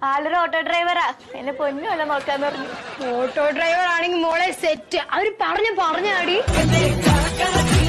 ആളൊരു ഓട്ടോ ഡ്രൈവറാ. എന്നെ പൊന്നുമല്ല നോക്കാന്ന് പറഞ്ഞു. ഓട്ടോ ഡ്രൈവർ ആണെങ്കിൽ മോളെ സെറ്റ്. അവര് പറഞ്ഞാടി.